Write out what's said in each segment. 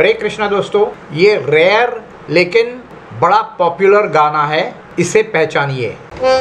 हरे कृष्णा दोस्तों, ये रेयर लेकिन बड़ा पॉपुलर गाना है, इसे पहचानिए।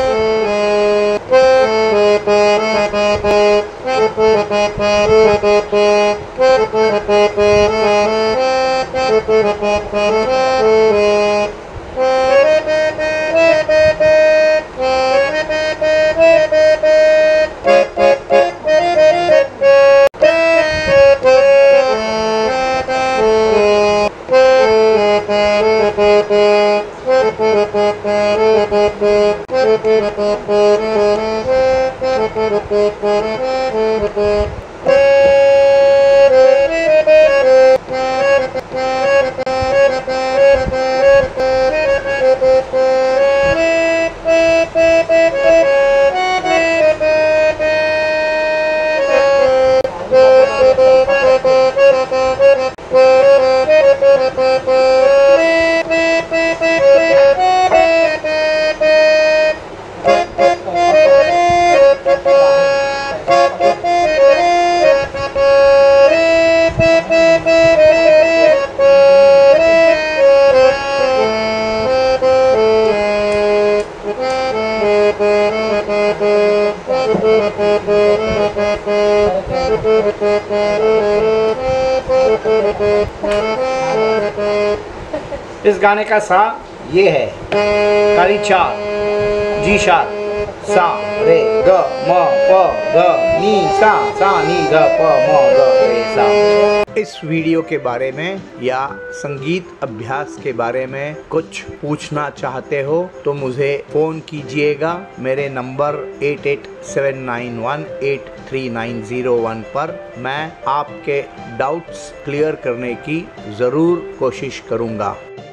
इस गाने का सा ये है, काली चार, जी शार्प, सा रे ग म प ध नी सा नी ध प म ग रे सा। इस वीडियो के बारे में या संगीत अभ्यास के बारे में कुछ पूछना चाहते हो तो मुझे फ़ोन कीजिएगा। मेरे नंबर 8879183901 पर मैं आपके डाउट्स क्लियर करने की ज़रूर कोशिश करूँगा।